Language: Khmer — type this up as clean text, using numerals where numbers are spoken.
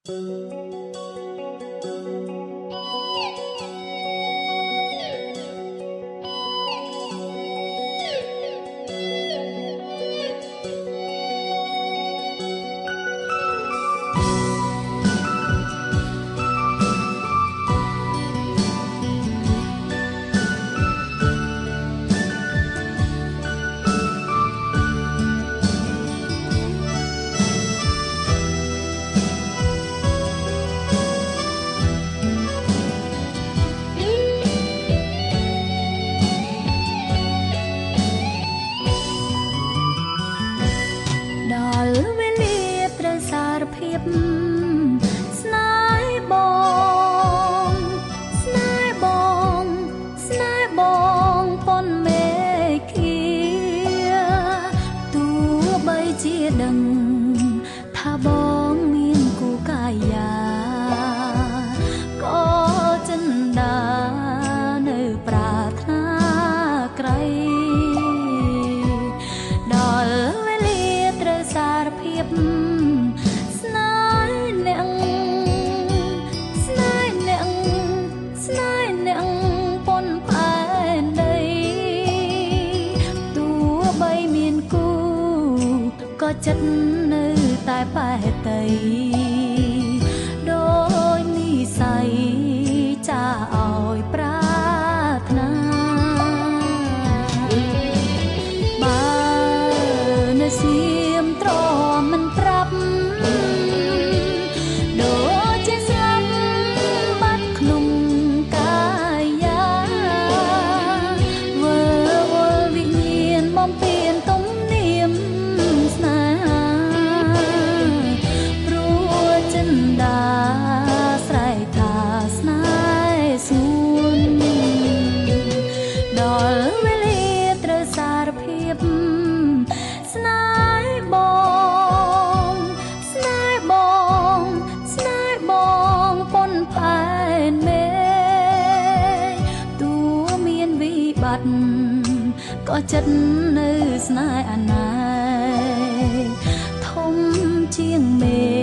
ចិត្តនៅតែបែកតីដោយនិស័យចាឲ្យប្រាថ្នាបើនៅសៀមទ្រាំមិនប្រាប់ដូចជាស្លាប់បាត់ក្នុងកាយាវើវល់វិញ្ញាណបំពេញទំនៀមស្នេហាព្រោះចិន្តាស្រែកថាស្នេហ៍សួនដល់វេលាត្រូវសារភាពស្នេហ៍បងស្នេហ៍បងស្នេហ៍បងប៉ុនផែនមេទួមានវិបត្តិក៏ចិត្តនៅស្នេហ៍អាណែធំជាងមេ